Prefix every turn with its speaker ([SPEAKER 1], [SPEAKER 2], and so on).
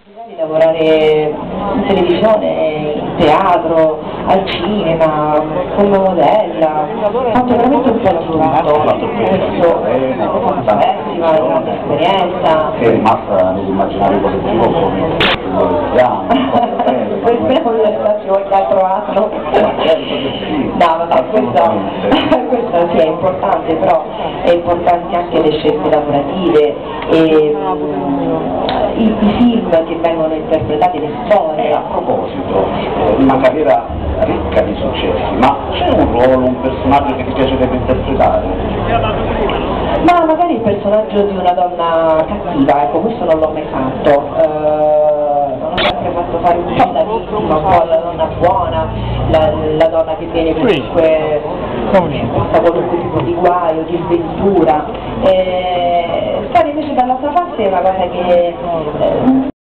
[SPEAKER 1] Di lavorare in televisione, in teatro, al cinema, come modella, ho fatto veramente un po' di tutto, questo bellissima, una grande esperienza.
[SPEAKER 2] Che è rimasta nell'immaginario collettivo come un piano.
[SPEAKER 1] Speriamo di arrivarci qualche altro anno. No, vabbè, questo sì è importante, però è importante anche le scelte lavorative e i film che vengono interpretati, le storie.
[SPEAKER 2] A proposito, una carriera ricca di successi, ma c'è un ruolo, un personaggio che ti piacerebbe interpretare?
[SPEAKER 1] Ma magari il personaggio di una donna cattiva, ecco, questo non l'ho mai fatto. Non ho sempre fatto fare un po' la vittima, un po' la donna buona, la donna che viene comunque porta qualunque tipo di guaio, di sventura. Stare invece dall'altra parte è una cosa che